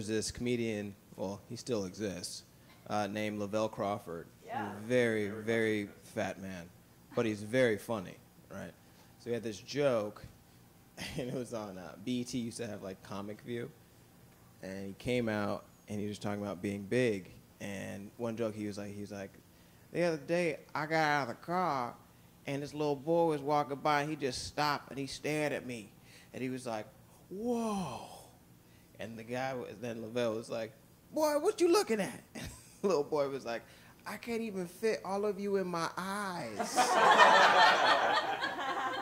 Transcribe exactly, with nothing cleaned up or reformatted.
was this comedian, well, he still exists, uh, named Lavelle Crawford. Yeah. Very, very fat man, but he's very funny, right? So he had this joke, and it was on uh, B E T used to have like Comic View, and he came out and he was talking about being big. And one joke he was like, he was like, the other day I got out of the car, and this little boy was walking by, and he just stopped and he stared at me, and he was like, whoa. And the guy was, then Lavelle was like, boy, what you looking at? And the little boy was like, I can't even fit all of you in my eyes.